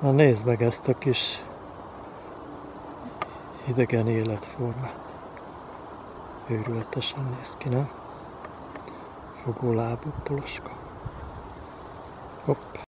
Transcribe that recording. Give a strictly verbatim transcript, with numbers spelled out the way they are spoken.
Na nézd meg ezt a kis idegen életformát. Őrületesen néz ki, nem? Fogó lábú poloska. Hopp.